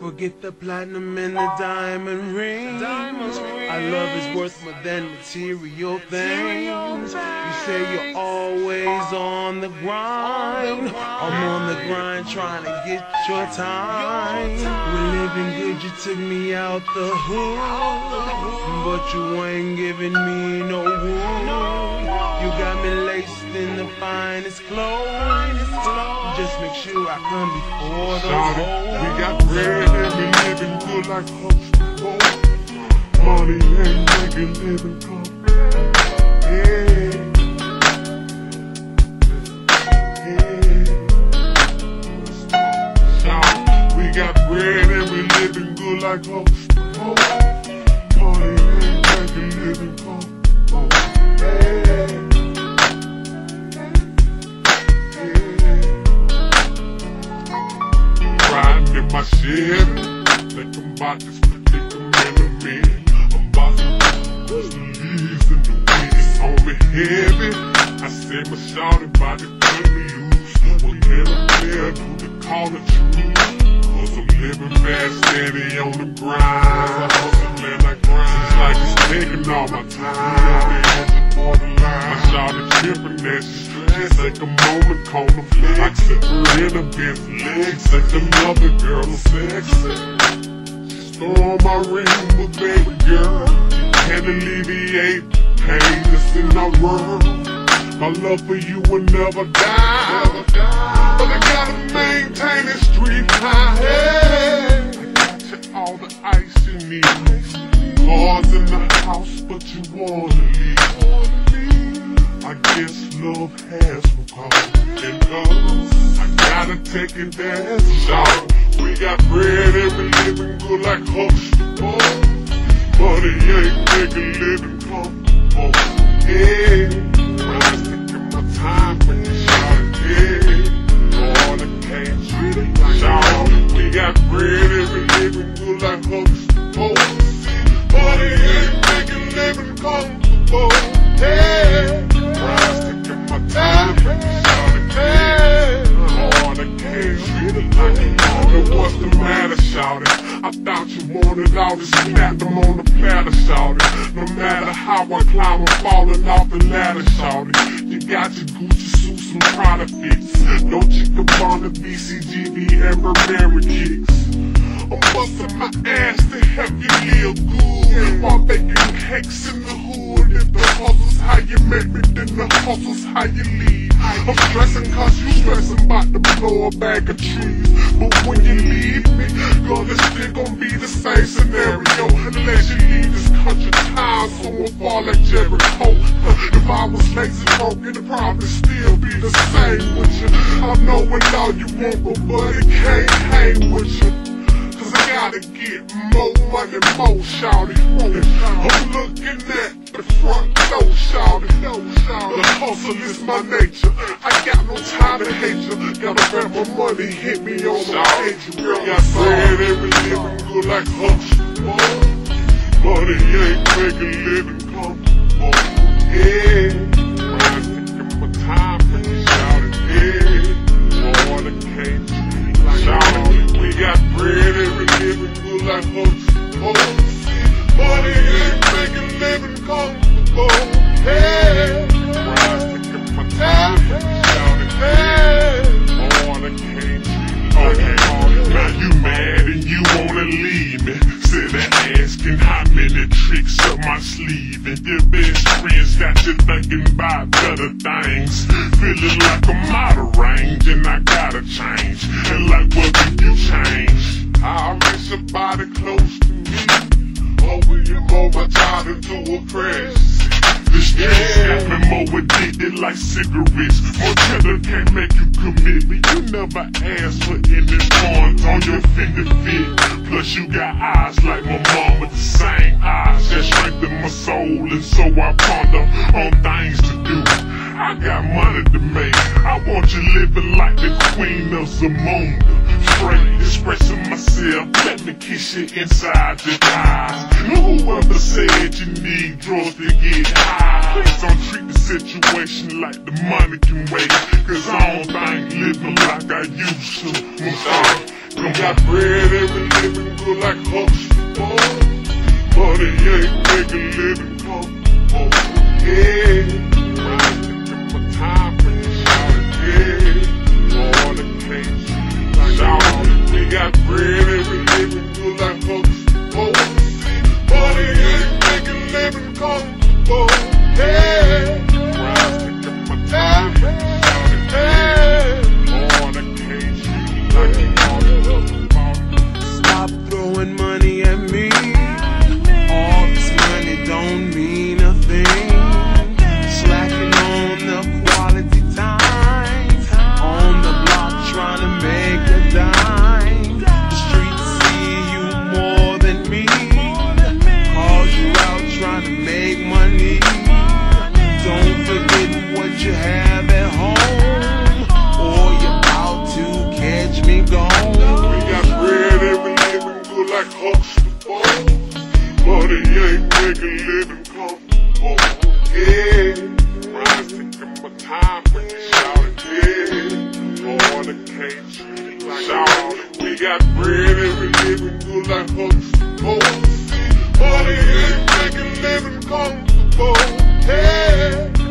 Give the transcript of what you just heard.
Forget the platinum and the diamond rings. Our love is worth more than material things. You say you're always on the grind. I'm on the grind trying to get your time. We're living good, you took me out the hood, but you ain't giving me no wood. You got me laced in the finest clothes. Just make sure I come before the hoes. We got bread and we living good like hoes. Money ain't making living come. Yeah. We got bread and we living good like hoes. Money ain't making living come. Riding in my Chevy, thinking about this predicament of me. I'm about to push the leaves in the wind. It's on me heavy. I said my shawty about to cut me loose. What can I tell you to call the truth? Cause I'm living fast, steady on the grind. I hustle and I grind. It's like it's taking all my time. My shawty tripping that she stressed. Take a moment, call the flex. I took her in a best legs. Take another girl, I'm sexy. She stole my ring, but baby girl, can't alleviate the pain that's in our world. My love for you will never die. But I gotta maintain it street high. Hey, I got you all the ice you need. Cars in the house, but you wanna leave. I guess love has no cause. And cause I gotta take it there. Shout, we got bread and we living good like hoes. Money ain't making living come. Yeah. Taking my time when you shout it, yeah. Lord, I can't treat it like shout. We got bread and we living good like hoes. Money ain't making living comfortable. Hey, taking my time when you shout it, yeah. Lord, I can't treat it like it. What's the matter, shout it? I thought you wanted all this, snap them on the platter, shout it. No matter how I climb, I'm falling off the ladder, shout it. You got your Gucci suits and Prada fits. No Chicabana, BCGB, and Burberry kicks. I'm busting my ass to help you live good, while baking cakes in the hood. If the hustle's how you make me, then the hustle's how you leave. I'm stressing cause you stressing about to blow a bag of trees. But when you leave me, girl, it's still gon' be the same scenario. Unless you leave this country town, someone fall like Jericho. If I was lazy broke, it'd probably still be the same with you. I know what all you want, but it can't hang with you. Cause I gotta get more money, more shawty. I'm looking at the front door, shawty. The hustle is my nature. I got no time to hate you. Gotta grab my money, hit me on my page. Girl, I said every living good like hush. Money ain't making living comfortable. Yeah. Taking my time when you shout it, yeah. Lord, I can't treat it like shawty. We got bread and we living good like hush. Money ain't making living comfortable. Hey, taking my time when you shout it, yeah. Lord, I can't treat it like okay. Now you mad and you wanna leave me. Instead of asking how many tricks up my sleeve, and your best friends got you thinking about better things. Feeling like I'm out of range and I gotta change. And like what did you change? I'll make somebody close to me. Or will you mold my child into a press? The streets got me more addicted like cigarettes. More cheddar can't make you commit, but you never asked for any points on your finger fit. Plus you got eyes like my mama, the same eyes that strengthen my soul. And so I ponder on things to do. I got money to make. I want you living like the queen of Zamunda. Straight expressing myself, let me kiss you inside your thighs. Whoever said you need drugs to get high, please don't treat the situation like the money can wait. Cause I don't think living like I used to. We got bread and we living good like Huxtable. Money ain't making living comfortable. Yeah, when I take my time when you shout it, yeah. All the case, shout it. We got bread and we living good like Huxtable. Money ain't making living comfortable. Yeah, when I take my time when you shout it, yeah. All the case, like you want it. Stop throwing money at me. All this money don't mean a thing. Slacking on the quality time. On the block trying to make a dime. The streets see you more than me. Cause you out trying to make money. Don't forget what you have at home, or you're about to catch me gone. We got bread and we living good like Huxtable. Money ain't making living comfortable. Yeah, when I take my time when you shout it, yeah. On the cage, shout it. We got bread and we living good like Huxtable. Money ain't making living comfortable. Yeah.